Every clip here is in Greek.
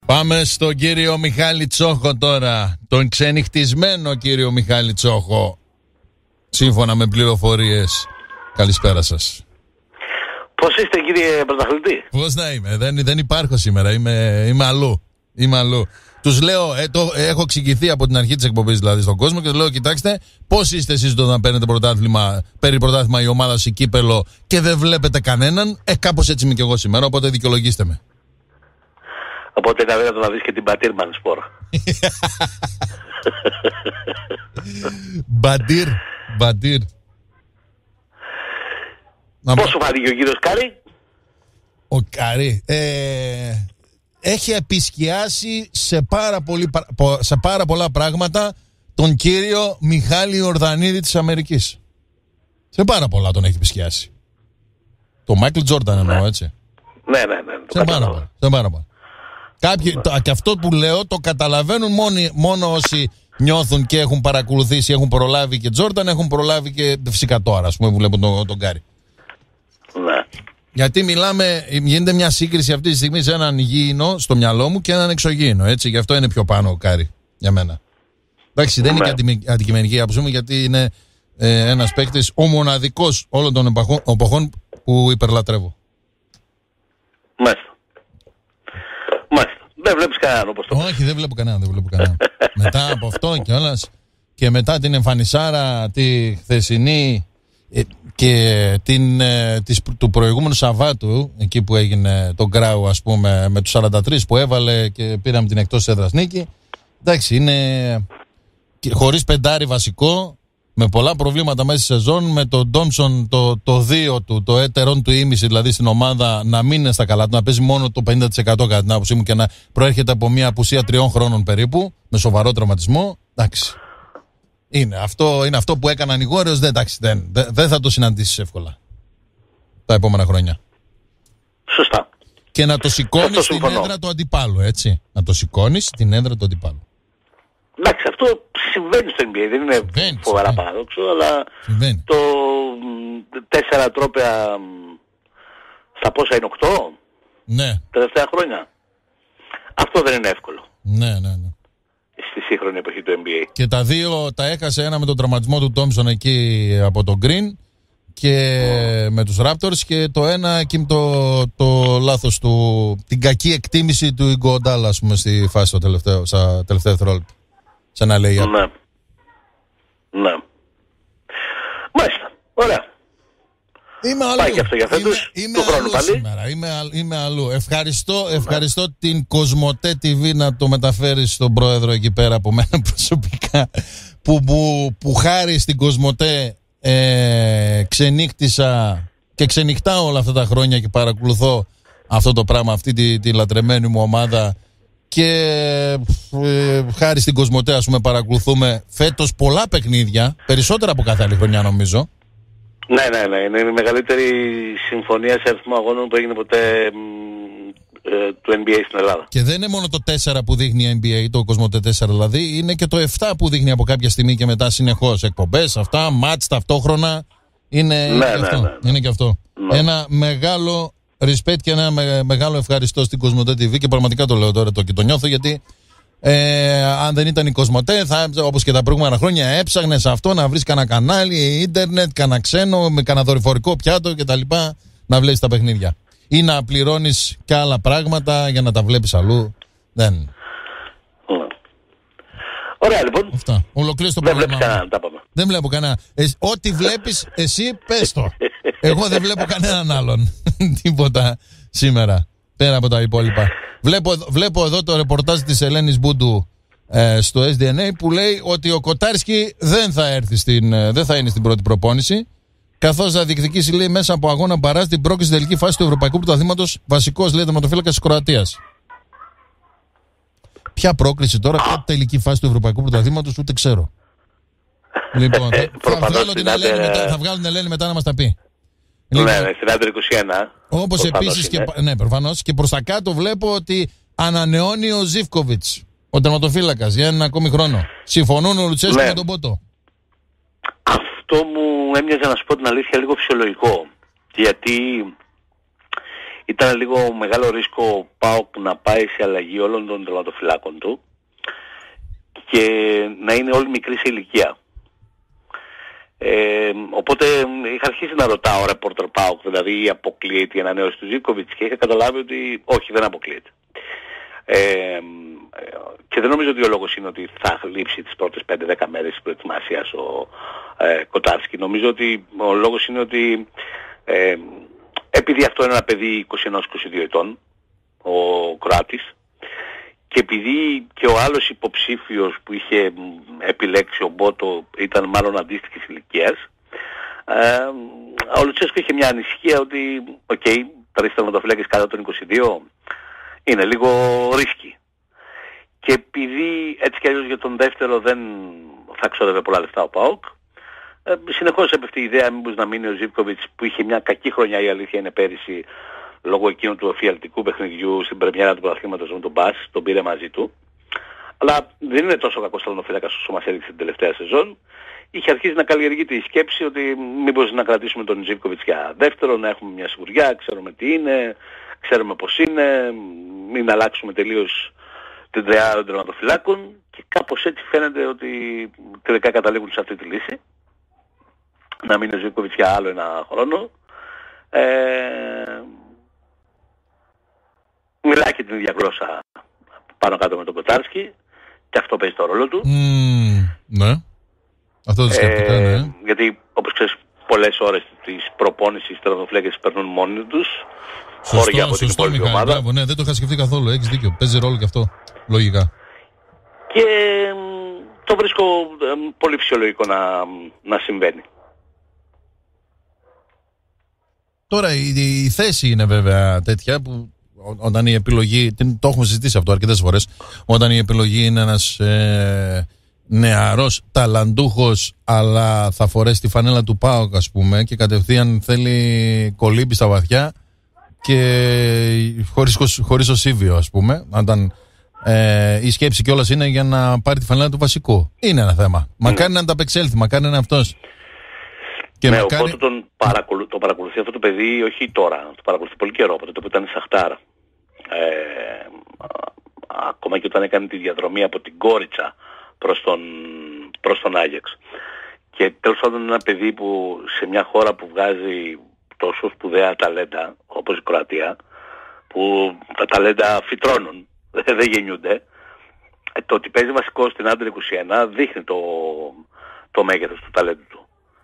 Πάμε στον κύριο Μιχάλη Τσόχο τώρα. Τον ξενυχτισμένο κύριο Μιχάλη Τσόχο. Σύμφωνα με πληροφορίες. Καλησπέρα σας. Πώς είστε κύριε πρωταθλητή? Πώς να είμαι, δεν υπάρχω σήμερα, είμαι αλλού. Τους λέω, έχω εξηγηθεί από την αρχή της εκπομπής δηλαδή στον κόσμο και τους λέω, κοιτάξτε, πώς είστε εσείς όταν παίρνετε πρωτάθλημα η ομάδα σε κύπελο και δεν βλέπετε κανέναν? Κάπως έτσι είμαι και εγώ σήμερα, οπότε δικαιολογήστε με. Οπότε είναι αδύνατο να δεις και την Μπατήρμαν Σπορ. Μπαντήρ. Πώς σου φάνηκε ο κύριος Κάρη? Ο Κάρη έχει επισκιάσει σε πάρα πολλά πράγματα τον κύριο Μιχάλη Ιορδανίδη της Αμερικής. Σε πάρα πολλά τον έχει επισκιάσει. Το Μάικλ Τζόρνταν εννοώ, έτσι. Ναι. Σε πάρα πολλά. Και αυτό που λέω το καταλαβαίνουν μόνο όσοι νιώθουν και έχουν παρακολουθήσει, έχουν προλάβει και Τζόρνταν, έχουν προλάβει και φυσικά τώρα, ας πούμε, που βλέπουν τον Κάρη. Ναι. Γιατί γίνεται μια σύγκριση αυτή τη στιγμή σε έναν υγιεινό στο μυαλό μου και έναν εξωγήινο, έτσι. Γι' αυτό είναι πιο πάνω ο Κάρη για μένα. Εντάξει, δεν είναι και αντικειμενική άποψή μου, γιατί είναι ένας παίκτης ο μοναδικός όλων των εποχών που υπερλατρεύω. Μάλιστα. Δεν βλέπεις κανέναν όπως το πες. Όχι, δεν βλέπω κανέναν. Μετά από αυτό κιόλας και μετά την εμφανισάρα τη χθεσινή και του προηγούμενου Σαββάτου, εκεί που έγινε το γκράου, ας πούμε, με τους 43 που έβαλε και πήραμε την εκτός έδρας νίκη. Εντάξει, είναι χωρίς πεντάρι βασικό, με πολλά προβλήματα μέσα στη σεζόν, με τον Ντόμψον το 2 του, το έτερον του ήμιση δηλαδή στην ομάδα να μην είναι στα καλά του, να παίζει μόνο το 50% κατά την άποψή μου και να προέρχεται από μια απουσία 3 χρόνων περίπου, με σοβαρό τραυματισμό. Εντάξει. Είναι αυτό που έκαναν οι Warriors, δεν θα το συναντήσεις εύκολα τα επόμενα χρόνια. Σωστά. Και να το σηκώνεις στην έδρα του αντιπάλου, έτσι. Να το σηκώνεις στην έδρα του αντιπάλου. Εντάξει, αυτό συμβαίνει στο NBA, δεν είναι φοβερά παράδοξο, αλλά συμβαίνει. Το 4 τρόπαια στα πόσα είναι 8? Ναι. Τελευταία χρόνια. Αυτό δεν είναι εύκολο. Ναι. Στη σύγχρονη εποχή του NBA. Και τα δύο τα έχασε, ένα με τον τραυματισμό του Τόμψον εκεί από τον Green και με τους Raptors, και το ένα εκεί με το λάθος του, την κακή εκτίμηση του Iguodala, ας πούμε, στη φάση στα τελευταία δευτερόλεπτα. Σε ένα λέει. Ναι. Μάλιστα. Ωραία. Είμαι αλλού. Πάει και αυτό για φέτος. Είμαι αλλού σήμερα. Είμαι αλλού. Ευχαριστώ την Κοσμοτέ TV να το μεταφέρει στον πρόεδρο εκεί πέρα από μένα προσωπικά, που χάρη στην Κοσμοτέ ξενύχτησα και ξενυχτάω όλα αυτά τα χρόνια και παρακολουθώ αυτό το πράγμα, αυτή τη λατρεμένη μου ομάδα, και χάρη στην Κοσμοτέ, ας πούμε, παρακολουθούμε φέτος πολλά παιχνίδια, περισσότερα από κάθε άλλη χρονιά νομίζω. Ναι. Είναι η μεγαλύτερη συμφωνία σε αριθμό αγώνων που έγινε ποτέ του NBA στην Ελλάδα. Και δεν είναι μόνο το 4 που δείχνει η NBA, το Κοσμοτέ 4 δηλαδή, είναι και το 7 που δείχνει από κάποια στιγμή και μετά συνεχώς εκπομπές, αυτά, μάτς ταυτόχρονα. Είναι και αυτό. Ναι. Ένα μεγάλο respect και ένα μεγάλο ευχαριστώ στην Κοσμοτέ TV, και πραγματικά το λέω τώρα και το νιώθω, γιατί αν δεν ήταν η Κοσμοτέ, όπως και τα προηγούμενα χρόνια, έψαχνες αυτό να βρεις κανένα κανάλι, ίντερνετ, κανένα ξένο, με κανένα δορυφορικό πιάτο κτλ. Να βλέπεις τα παιχνίδια. Ή να πληρώνεις και άλλα πράγματα για να τα βλέπεις αλλού. Δεν. Ωραία, λοιπόν. Αυτά. Ολοκλήρωσε το πρόβλημα. Δεν βλέπω κανένα. Ό,τι βλέπεις εσύ, πες το. Εγώ δεν βλέπω κανέναν άλλον. Τίποτα σήμερα. Πέρα από τα υπόλοιπα. Βλέπω εδώ το ρεπορτάζ της Ελένης Μπούντου στο SDNA, που λέει ότι ο Κοτάρσκι δεν θα είναι στην πρώτη προπόνηση, καθώς θα διεκδικήσει, λέει, μέσα από αγώνα μπαράζ την πρόκριση στην τελική φάση του Ευρωπαϊκού Πρωταθλήματος, βασικός, λέει, τερματοφύλακας της Κροατίας. Ποια πρόκριση τώρα, ποια τελική φάση του Ευρωπαϊκού Πρωταθλήματος, ούτε ξέρω. Λοιπόν, θα βγάλω την Ελένη μετά να μας τα πει. Ναι, στην Άντρο 21. Όπως επίσης ναι, προφανώς, και προς τα κάτω βλέπω ότι ανανεώνει ο Ζίβκοβιτς, ο τερματοφύλακας, για ένα ακόμη χρόνο. Συμφωνούν ο Λουτσέσκου με τον Πότο. Αυτό μου έμοιαζε, να σου πω την αλήθεια, λίγο φυσιολογικό. Γιατί ήταν λίγο μεγάλο ρίσκο ο ΠΑΟΚ να πάει σε αλλαγή όλων των τερματοφυλάκων του και να είναι όλοι μικροί σε ηλικία. Οπότε είχα αρχίσει να ρωτάω ρεπόρτερ ΠΑΟΚ, δηλαδή αποκλείεται η ανανέωση του Ζίβκοβιτς, και είχα καταλάβει ότι όχι, δεν αποκλείεται. Και δεν νομίζω ότι ο λόγος είναι ότι θα λείψει τις πρώτες 5-10 μέρες της προετοιμασίας ο Κοτάρσκι. Νομίζω ότι ο λόγος είναι ότι επειδή αυτό είναι ένα παιδί 21-22 ετών, ο Κροάτης, και επειδή και ο άλλος υποψήφιος που είχε επιλέξει, ο Μπότο, ήταν μάλλον αντίστοιχης ηλικίας, ο Λουτσέσκο είχε μια ανησυχία ότι τα τερματοφυλάκες κάτω των 22 είναι λίγο ρίσκι. Και επειδή έτσι κι αλλιώς για τον δεύτερο δεν θα ξόδευε πολλά λεφτά ο ΠΑΟΚ, συνεχώς έπεφτε η ιδέα μήπως να μείνει ο Ζίβκοβιτς, που είχε μια κακή χρονιά, η αλήθεια είναι, πέρυσι, λόγω εκείνου του εφιαλτικού παιχνιδιού στην πρεμιέρα του πρωταθλήματος με τον Μπάς, τον πήρε μαζί του. Αλλά δεν είναι τόσο κακός τερματοφύλακας όσο μας έδειξε την τελευταία σεζόν. Είχε αρχίσει να καλλιεργείται η σκέψη ότι μήπως να κρατήσουμε τον Ζίβκοβιτς για δεύτερο, να έχουμε μια σιγουριά, ξέρουμε τι είναι, ξέρουμε πώς είναι, μην αλλάξουμε τελείως την τριάδα των τερματοφυλάκων, και κάπως έτσι φαίνεται ότι τελικά καταλήγουν σε αυτή τη λύση. Να μείνει ο Ζίβκοβιτς για άλλο ένα χρόνο. Μιλάει και την ίδια γλώσσα πάνω κάτω με τον Κοτάρσκι, και αυτό παίζει το ρόλο του. Ναι. Αυτό το σκέφτηκα, ναι. Γιατί όπως ξέρεις, πολλές ώρες της προπόνησης οι τερματοφύλακες περνούν μόνοι τους. Χώρια από την υπόλοιπη ομάδα. Ναι, δεν το είχα σκεφτεί καθόλου. Έχεις δίκιο. Παίζει ρόλο και αυτό. Λογικά. Και το βρίσκω πολύ φυσιολογικό να συμβαίνει. Τώρα η θέση είναι βέβαια τέτοια που όταν η επιλογή, το έχουμε συζητήσει αυτό αρκετές φορές, όταν η επιλογή είναι ένας νεαρός ταλαντούχος, αλλά θα φορέσει τη φανέλα του ΠΑΟΚ, ας πούμε, και κατευθείαν θέλει κολύμπη στα βαθιά και χωρίς οσίβιο, ας πούμε, όταν η σκέψη κιόλας είναι για να πάρει τη φανέλα του βασικού. Είναι ένα θέμα. Μακάρι να ανταπεξέλθει, μακάρι να είναι αυτός. Και ναι, οπότε το παρακολουθεί αυτό το παιδί, όχι τώρα, το παρακολουθεί πολύ καιρό, από τότε που ήταν Σαχτάρα. Ακόμα και όταν έκανε τη διαδρομή από την Κόριτσα προς τον Άγιαξ. Και τέλος πάντων ένα παιδί που σε μια χώρα που βγάζει τόσο σπουδαία ταλέντα, όπως η Κροατία, που τα ταλέντα φυτρώνουν, δεν γεννιούνται, το ότι παίζει βασικό στην Άντερ 21 δείχνει το μέγεθος του ταλέντου του.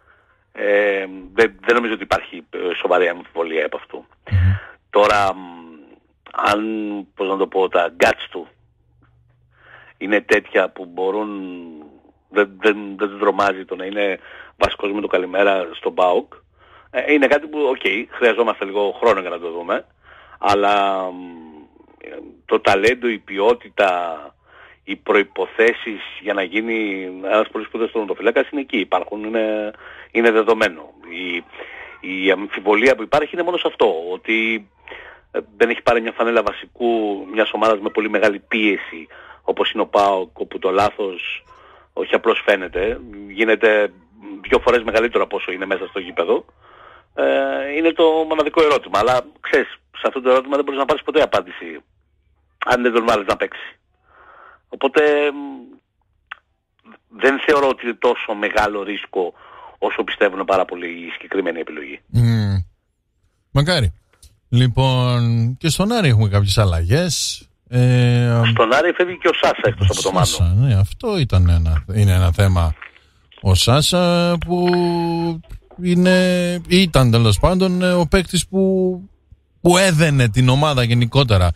Δεν νομίζω ότι υπάρχει σοβαρή αμφιβολία από αυτού. Τώρα, αν, πώς να το πω, τα guts του είναι τέτοια που μπορούν, δεν του τρομάζει το να είναι βασικός με το καλημέρα στον ΠΑΟΚ, είναι κάτι που, χρειαζόμαστε λίγο χρόνο για να το δούμε, αλλά το ταλέντο, η ποιότητα, οι προϋποθέσεις για να γίνει ένας πολύ σπουδαίος τερματοφυλάκας είναι εκεί, υπάρχουν, είναι δεδομένο. Η αμφιβολία που υπάρχει είναι μόνο σε αυτό, ότι δεν έχει πάρει μια φανέλα βασικού μιας ομάδας με πολύ μεγάλη πίεση, όπως είναι ο ΠΑΟΚ, όπου το λάθος όχι απλώς φαίνεται, γίνεται 2 φορές μεγαλύτερο από όσο είναι μέσα στο γήπεδο. Είναι το μοναδικό ερώτημα, αλλά ξέρεις, σε αυτό το ερώτημα δεν μπορείς να πάρεις ποτέ απάντηση αν δεν τον βάλεις να παίξει. Οπότε δεν θεωρώ ότι είναι τόσο μεγάλο ρίσκο όσο πιστεύουν πάρα πολύ η συγκεκριμένη επιλογή. Μακάρι. Λοιπόν, και στον Άρη έχουμε κάποιες αλλαγές. Στον Άρη φεύγει και ο Σάσα εκτός από το Μάνο. Ναι, αυτό είναι ένα θέμα. Ο Σάσα που ήταν τέλος πάντων ο παίκτης που έδαινε την ομάδα γενικότερα.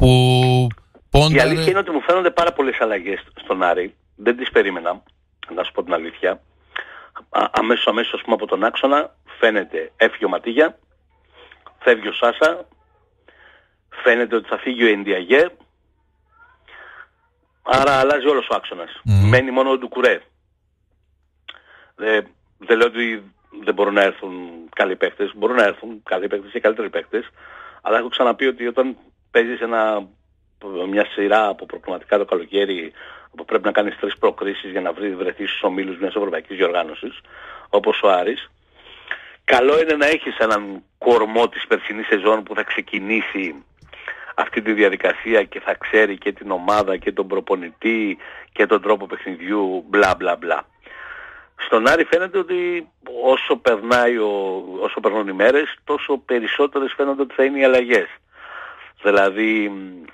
Η αλήθεια είναι ότι μου φαίνονται πάρα πολλές αλλαγές στον Άρη. Δεν τις περίμενα, να σου πω την αλήθεια. Αμέσως ας πούμε από τον άξονα φαίνεται έφυγε ο Ματίγια, φεύγει ο Σάσα, φαίνεται ότι θα φύγει ο Ενδιαγέ, άρα αλλάζει όλος ο άξονας. Μένει μόνο ο Ντουκουρέ. Δεν λέω ότι δεν μπορούν να έρθουν καλοί παίκτες, μπορούν να έρθουν καλοί παίκτες και καλύτεροι παίκτες, αλλά έχω ξαναπεί ότι όταν παίζεις μια σειρά από προκριματικά το καλοκαίρι, που πρέπει να κάνεις 3 προκρίσεις για να βρεθείς στους ομίλους μιας ευρωπαϊκής διοργάνωσης, όπως ο Άρης, καλό είναι να έχεις έναν κορμό της περσινής σεζόν που θα ξεκινήσει αυτή τη διαδικασία και θα ξέρει και την ομάδα και τον προπονητή και τον τρόπο παιχνιδιού, μπλα μπλα μπλα. Στον Άρη φαίνεται ότι όσο περνούν οι μέρες, τόσο περισσότερες φαίνονται ότι θα είναι οι αλλαγές. Δηλαδή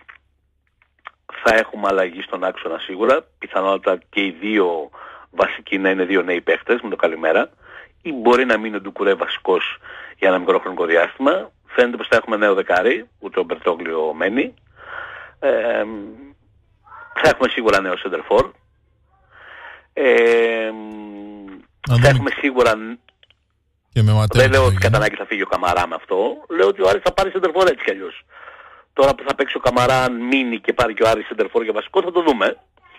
θα έχουμε αλλαγή στον άξονα σίγουρα, πιθανότατα και οι δύο βασικοί να είναι δύο νέοι παίχτες με το καλημέρα, ή μπορεί να μείνει ο Ντουκουρέ βασικός για ένα μικρό χρονικό διάστημα. Φαίνεται πως θα έχουμε νέο δεκάρι, ούτε ο Μπερτόγλιο μένει. Θα έχουμε σίγουρα νέο σεντερφόρ. Θα έχουμε σίγουρα... Δεν λέω ότι κατά ανάγκη θα φύγει ο Καμαρά με αυτό. Λέω ότι ο Άρης θα πάρει σεντερφόρ έτσι κι αλλιώς. Τώρα που θα παίξει ο Καμαρά, αν μείνει και πάρει και ο Άρης σεντερφόρ για βασικό, θα το δούμε.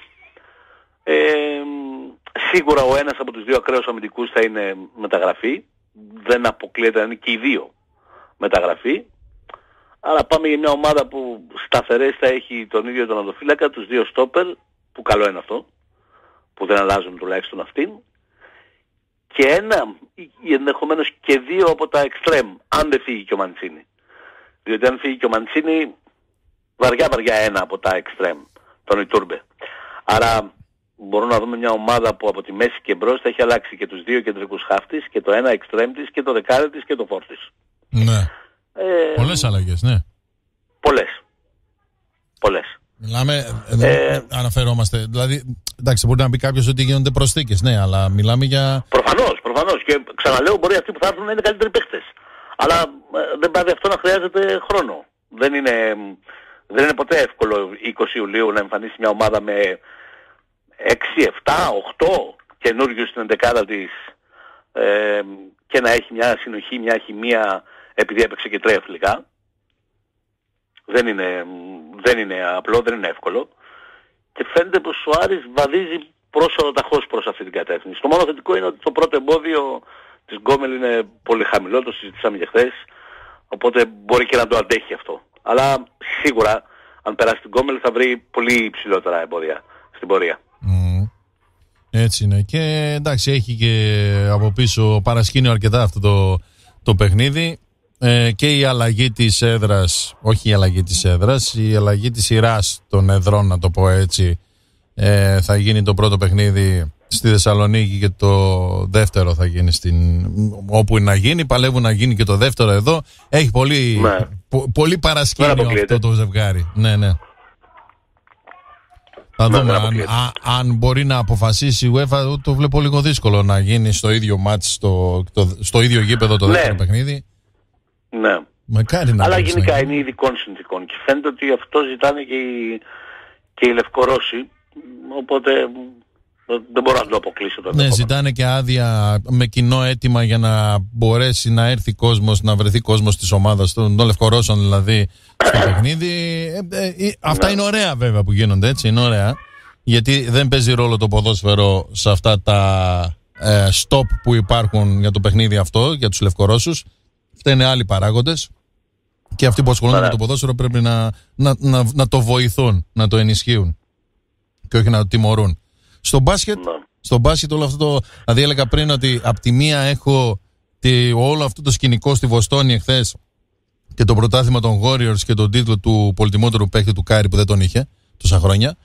Σίγουρα ο ένας από τους δύο ακραίους αμυντικούς θα είναι μεταγραφή. Δεν αποκλείεται να είναι και οι δύο μεταγραφή. Αλλά πάμε για μια ομάδα που σταθερές θα έχει τον ίδιο τον οδοφύλακα, τους δύο στόπερ, που καλό είναι αυτό, που δεν αλλάζουν τουλάχιστον αυτήν, και ένα ή ενδεχομένως και δύο από τα εξτρέμ, αν δεν φύγει και ο Μαντσίνη. Διότι αν φύγει και ο Μαντσίνη, βαριά ένα από τα εξτρέμ, τον Ιτούρμπε. Άρα μπορούμε να δούμε μια ομάδα που από τη μέση και μπρος θα έχει αλλάξει και τους δύο κεντρικούς χάφτης και το ένα εξτρέμ της και το δεκάρι της και το φόρ της. Ναι. Πολλές αλλαγές, ναι. Πολλές. Μιλάμε, αναφερόμαστε, δηλαδή, εντάξει, μπορεί να πει κάποιος ότι γίνονται προσθήκες, ναι, αλλά μιλάμε για... Προφανώς, και ξαναλέω, μπορεί αυτοί που θα έρθουν να είναι καλύτεροι παίχτες. Αλλά δεν πάει αυτό να χρειάζεται χρόνο. Δεν είναι ποτέ εύκολο 20 Ιουλίου να εμφανίσει μια ομάδα με 6, 7, 8 καινούριους στην εντεκάδα της και να έχει μια συνοχή, μια χημεία, επειδή έπαιξε και 3 φιλικά. Δεν είναι απλό, δεν είναι εύκολο. Και φαίνεται πως ο Άρης βαδίζει προσωροταχώς προς αυτή την κατεύθυνση. Το μόνο θετικό είναι ότι το πρώτο εμπόδιο της Γκόμελ είναι πολύ χαμηλό, το συζητήσαμε και χθες, οπότε μπορεί και να το αντέχει αυτό. Αλλά σίγουρα αν περάσει την Γκόμελ θα βρει πολύ υψηλότερα εμπόδια στην πορεία. Έτσι είναι. Και εντάξει, έχει και από πίσω παρασκήνιο αρκετά αυτό το παιχνίδι. Και η αλλαγή της έδρας, όχι η αλλαγή της έδρας, η αλλαγή της σειράς των εδρών, να το πω έτσι, θα γίνει το πρώτο παιχνίδι στη Θεσσαλονίκη και το δεύτερο θα γίνει όπου να γίνει, παλεύουν να γίνει και το δεύτερο εδώ. Έχει πολύ παρασκήνιο αυτό το ζευγάρι. Ναι. Θα δούμε αν μπορεί να αποφασίσει η UEFA. Το βλέπω λίγο δύσκολο να γίνει στο ίδιο μάτς, στο ίδιο γήπεδο το δεύτερο παιχνίδι. Ναι. Αλλά γενικά είναι ειδικών συνθήκων και φαίνεται ότι αυτό ζητάνε και οι Λευκορώσοι, οπότε δεν μπορώ να το αποκλείσω. Ναι, ζητάνε και άδεια με κοινό αίτημα για να μπορέσει να έρθει κόσμος, να βρεθεί κόσμος της ομάδας των Λευκορώσων δηλαδή στο παιχνίδι. Αυτά είναι ωραία βέβαια που γίνονται, έτσι, είναι ωραία, γιατί δεν παίζει ρόλο το ποδόσφαιρο σε αυτά τα stop που υπάρχουν για το παιχνίδι αυτό, για τους Λευκορώσους. Αυτά είναι άλλοι παράγοντες και αυτοί που ασχολούνται με το ποδόσφαιρο πρέπει να το βοηθούν, να το ενισχύουν και όχι να το τιμωρούν. Στο μπάσκετ όλο αυτό δηλαδή έλεγα πριν ότι από τη μία έχω όλο αυτό το σκηνικό στη Βοστόνη εχθές και το πρωτάθλημα των Warriors και τον τίτλο του πολυτιμότερου παίκτη του Κάρι που δεν τον είχε τόσα χρόνια,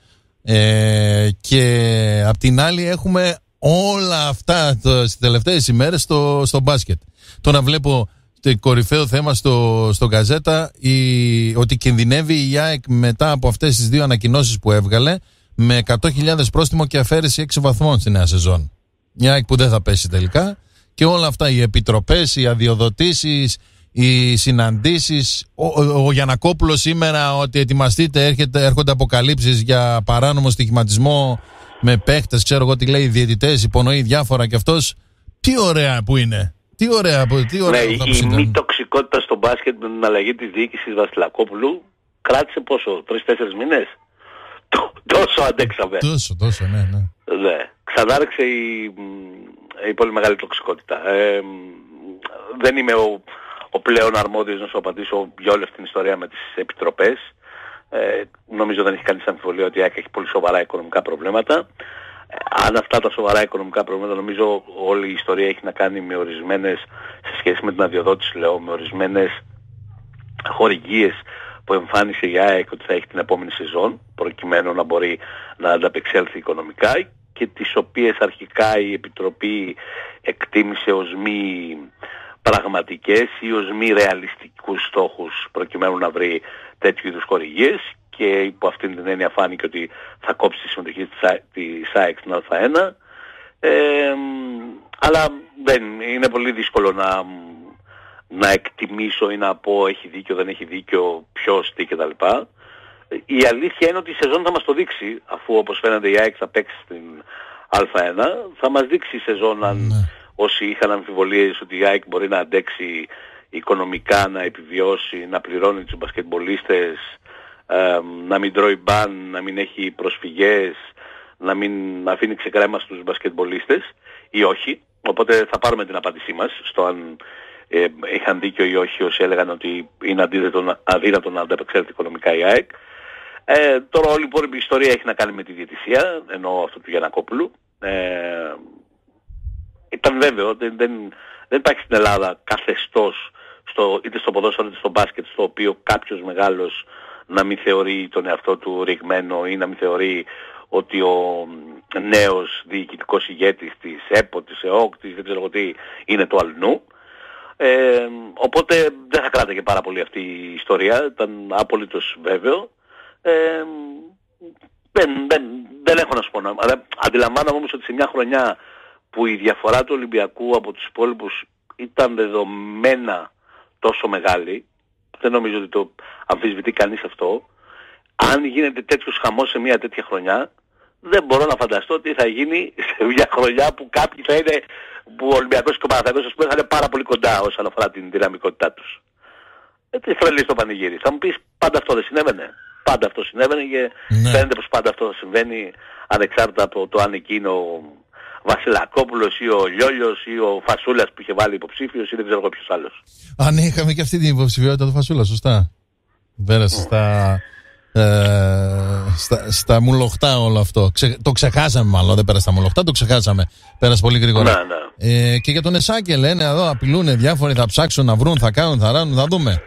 και απ' την άλλη έχουμε όλα αυτά στις τελευταίες ημέρες στο μπάσκετ. Τώρα βλέπω το κορυφαίο θέμα στο Γκαζέτα ότι κινδυνεύει η ΑΕΚ μετά από αυτές τις δύο ανακοινώσεις που έβγαλε με 100.000 πρόστιμο και αφαίρεση 6 βαθμών στη νέα σεζόν. Η ΑΕΚ που δεν θα πέσει τελικά και όλα αυτά, οι επιτροπές, οι αδειοδοτήσεις, οι συναντήσεις. Ο Γιαννακόπουλος σήμερα ότι ετοιμαστείτε, έρχονται αποκαλύψεις για παράνομο στοιχηματισμό με παίχτες, ξέρω εγώ τι λέει, διαιτητές, υπονοεί διάφορα και αυτός. Τι ωραία που είναι. Τι ωραία η μη τοξικότητα στο μπάσκετ με την αλλαγή της διοίκησης Βασιλακόπουλου κράτησε πόσο, 3-4 μήνες. Τόσο αντέξαμε. Τόσο, ναι. Ξανάρχισε η πολύ μεγάλη τοξικότητα. Δεν είμαι ο πλέον αρμόδιος να σου απαντήσω για όλη αυτή την ιστορία με τις επιτροπές. Νομίζω δεν έχει κανείς αμφιβολία ότι η ΑΕΚ έχει πολύ σοβαρά οικονομικά προβλήματα. αν αυτά τα σοβαρά οικονομικά προβλήματα, νομίζω όλη η ιστορία έχει να κάνει με ορισμένες, σε σχέση με την αδειοδότηση λέω, με ορισμένες χορηγίες που εμφάνισε η ΑΕΚ ότι θα έχει την επόμενη σεζόν, προκειμένου να μπορεί να ανταπεξέλθει οικονομικά, και τις οποίες αρχικά η Επιτροπή εκτίμησε ως μη πραγματικές ή ως μη ρεαλιστικούς στόχους, προκειμένου να βρει τέτοιου είδους χορηγίες, και υπό αυτήν την έννοια φάνηκε ότι θα κόψει τη συμμετοχή της ΑΕΚ στην Α1, αλλά δεν είναι πολύ δύσκολο να εκτιμήσω ή να πω έχει δίκιο, δεν έχει δίκιο, ποιος, τι κτλ. Η αλήθεια είναι ότι η σεζόν θα μας το δείξει, αφού όπως φαίνεται η ΑΕΚ θα παίξει στην Α1, θα μας δείξει η σεζόν αν όσοι είχαν αμφιβολίες ότι η ΑΕΚ μπορεί να αντέξει οικονομικά, να επιβιώσει, να πληρώνει τους μπασκετμπολίστες, να μην τρώει μπαν, να μην έχει προσφυγές, να μην αφήνει ξεκρέμα στους μπασκετμπολίστες ή όχι. Οπότε θα πάρουμε την απάντησή μας στο αν είχαν δίκιο ή όχι όσοι έλεγαν ότι είναι αδύνατο να ανταπεξέλθει οικονομικά η ΑΕΚ. Τώρα όλη η ιστορία έχει να κάνει με τη διαιτησία, εννοώ αυτό του Γιαννακόπουλου. Ήταν βέβαιο, δεν υπάρχει στην Ελλάδα καθεστώς είτε στο ποδόσφαιρο είτε στο μπάσκετ στο οποίο κάποιος μεγάλος να μην θεωρεί τον εαυτό του ρηγμένο ή να μην θεωρεί ότι ο νέος διοικητικός ηγέτης της ΕΠΟ, της ΕΟΚ, της δεν ξέρω τι, είναι το αλλού. Οπότε δεν θα κράταγε πάρα πολύ αυτή η ιστορία, ήταν απολύτως βέβαιο. Δεν έχω να σου πω. Αντιλαμβάνομαι όμως ότι σε μια χρονιά που η διαφορά του Ολυμπιακού από τους υπόλοιπους ήταν δεδομένα τόσο μεγάλη, δεν νομίζω ότι το αμφισβητεί κανείς αυτό. Αν γίνεται τέτοιος χαμός σε μια τέτοια χρονιά, δεν μπορώ να φανταστώ τι θα γίνει σε μια χρονιά που κάποιοι θα είναι, που ο Ολυμπιακός και ο Παναθηναϊκός θα είναι πάρα πολύ κοντά όσον αφορά την δυναμικότητά τους. Έτσι θρελεί στο πανηγύρι. Θα μου πεις, πάντα αυτό δεν συνέβαινε. Πάντα αυτό συνέβαινε και φαίνεται πως πάντα αυτό θα συμβαίνει, ανεξάρτητα από το αν εκεί είναι ο Βασιλακόπουλος ή ο Λιόλιος ή ο Φασούλας που είχε βάλει υποψήφιος ή δεν ξέρω εγώ ποιος άλλος. Αν είχαμε και αυτή την υποψηφιότητα του Φασούλα, σωστά. Πέρασε στα μουλοχτά όλο αυτό. Το ξεχάσαμε μάλλον, δεν πέρασε στα μουλοχτά, το ξεχάσαμε. Πέρασε πολύ γρήγορα. Και για τον Εσάκη λένε εδώ, απειλούν διάφοροι, θα ψάξουν να βρουν, θα κάνουν, θα ράνουν, θα δούμε.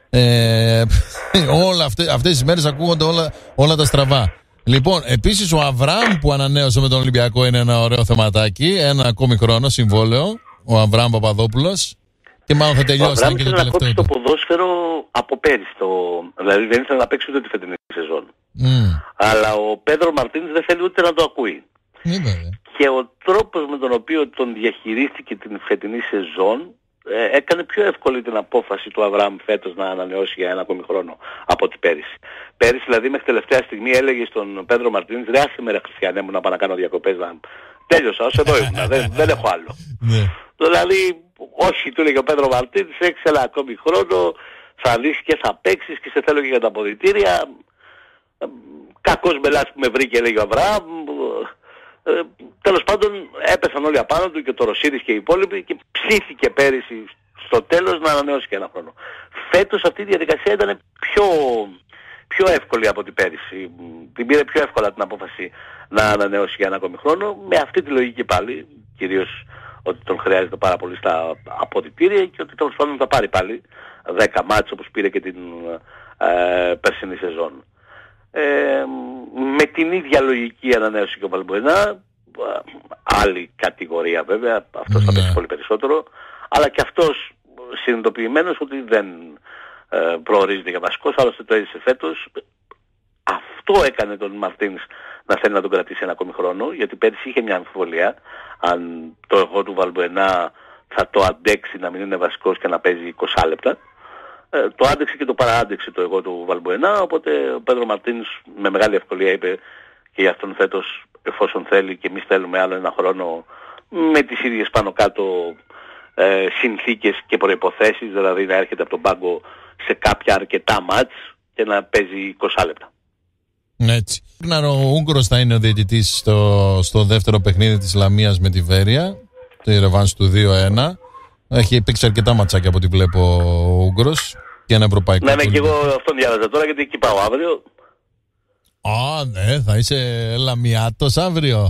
Αυτές τις μέρες ακούγονται όλα τα στραβά. Λοιπόν, επίσης ο Αβραάμ που ανανέωσε με τον Ολυμπιακό είναι ένα ωραίο θεματάκι. Ένα ακόμη χρόνο συμβόλαιο. Ο Αβραάμ Παπαδόπουλος. Και μάλλον θα τελειώσει και το τελευταίο. Ο το ποδόσφαιρο από πέρυσι. Δηλαδή δεν ήθελε να παίξει ούτε τη φετινή σεζόν. Αλλά ο Πέδρο Μαρτίνς δεν θέλει ούτε να το ακούει. Και ο τρόπος με τον οποίο τον διαχειρίστηκε την φετινή σεζόν έκανε πιο εύκολη την απόφαση του Αβραάμ φέτος να ανανεώσει για ένα ακόμη χρόνο από ό,τι πέρυσι. Πέρυσι δηλαδή μέχρι τελευταία στιγμή έλεγε στον Πέδρο Μαρτίνς, ρε άσε με ρε Χριστιανέ μου να πάω να κάνω διακοπές, τέλειωσα, ως εδώ ήμουν, δεν έχω άλλο. Δηλαδή όχι, του έλεγε ο Πέδρο Μαρτίνς, έχεις ένα ακόμη χρόνο, θα δεις και θα παίξεις και σε θέλω και για τα αποδυτήρια. Κακός μπελάς που με βρήκε, έλεγε ο Αβραάμ. Τέλος πάντων έπεσαν όλοι απάνω του και το Ρωσίδης και οι υπόλοιποι και ψήθηκε πέρυσι στο τέλος να ανανεώσει και ένα χρόνο. Φέτος αυτή η διαδικασία ήταν πιο εύκολη από την πέρυσι. Την πήρε πιο εύκολα την απόφαση να ανανεώσει για ένα ακόμη χρόνο, με αυτή τη λογική πάλι, κυρίως ότι τον χρειάζεται πάρα πολύ στα αποδυτήρια και ότι τέλος πάντων θα πάρει πάλι 10 μάτς όπως πήρε και την περσινή σεζόν. Με την ίδια λογική ανανέωσε και ο Βαλμποενά, άλλη κατηγορία βέβαια, αυτός θα παίξει πολύ περισσότερο, αλλά και αυτός συνειδητοποιημένος ότι δεν προορίζεται για βασικός, άλλωστε το έζησε φέτος. Αυτό έκανε τον Μαρτίνς να θέλει να τον κρατήσει ένα ακόμη χρόνο, γιατί πέρυσι είχε μια αμφιβολία αν το εγώ του Βαλμποενά θα το αντέξει να μην είναι βασικός και να παίζει 20 λεπτά. Το άντεξε και το παραάντεξε το εγώ του Βαλμποενά, οπότε ο Πέδρο Μαρτίνς με μεγάλη ευκολία είπε και για αυτόν φέτος, εφόσον θέλει και εμείς θέλουμε άλλο ένα χρόνο με τις ίδιες πάνω κάτω συνθήκες και προϋποθέσεις, δηλαδή να έρχεται από τον πάγκο σε κάποια αρκετά μάτς και να παίζει 20 λεπτά. Έτσι. Ο Ούγκρος θα είναι ο διαιτητής στο δεύτερο παιχνίδι της Λαμίας με τη Βέρεια, το ρεβάνς του 2-1. Έχει παίξει αρκετά ματσάκια από ό,τι βλέπω ο Ούγκρος και ένα ευρωπαϊκό. Ναι, και εγώ αυτόν διάβαζα τώρα γιατί εκεί πάω αύριο. Ναι, θα είσαι Λαμιάτος αύριο.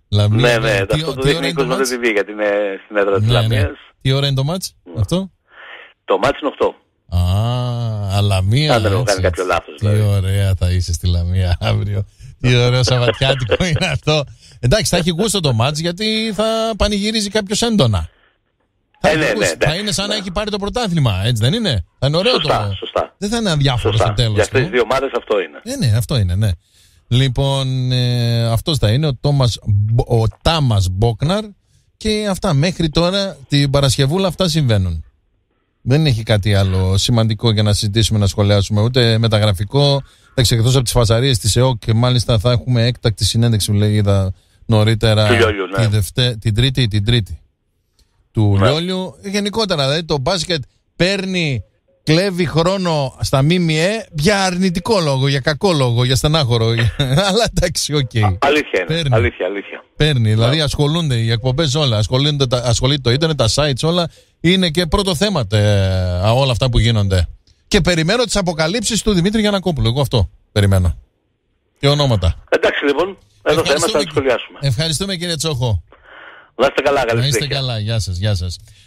Λαμία, ναι. Αυτό το δείχνει η Κοσμοτέ TV γιατί είναι στην έδρα της Λαμίας. Τι ώρα είναι το μάτς αυτό? Το μάτς είναι 8. Λαμία. Αν δεν έχω κάνει κάποιο λάθος. Τι ωραία θα είσαι στη Λαμία αύριο. Τι ωραίο Σαββατιάτικο είναι αυτό. Εντάξει, θα έχει γούστο το μάτς γιατί θα πανηγυρίζει κάποιος έντονα. Θα είναι σαν να έχει πάρει το πρωτάθλημα, έτσι δεν είναι? Θα είναι ωραίο σωστά. Δεν θα είναι αδιάφορο στο τέλος. Για αυτές τις δύο ομάδες αυτό είναι. Ναι, αυτό είναι, ναι. Λοιπόν, αυτός θα είναι ο Τάμας Μπόκναρ και αυτά. Μέχρι τώρα την Παρασκευούλα αυτά συμβαίνουν. Δεν έχει κάτι άλλο σημαντικό για να συζητήσουμε, να σχολιάσουμε, ούτε μεταγραφικό. Εκτός από τις φασαρίες της ΕΟΚ και μάλιστα θα έχουμε έκτακτη συνέντευξη που λέγεται νωρίτερα την Τρίτη του Λιόλιου. Γενικότερα δηλαδή το μπάσκετ κλέβει χρόνο στα ΜΜΕ για αρνητικό λόγο, για κακό λόγο, για στενάχωρο. Αλλά εντάξει, οκ. Αλήθεια είναι. Αλήθεια. Παίρνει, δηλαδή ασχολούνται οι εκπομπές όλα, ασχολείται το ίντερνετ, τα sites όλα. Είναι και πρώτο θέμα όλα αυτά που γίνονται. Και περιμένω τις αποκαλύψεις του Δημήτρη Γιαννακόπουλου. Εγώ αυτό περιμένω. Και ονόματα. Εντάξει λοιπόν, εδώ θα είμαστε να τις σχολιάσουμε. Ευχαριστούμε κύριε Τσόχο. Να είστε καλά, καλή συνέχεια. Να είστε καλά, γεια σας.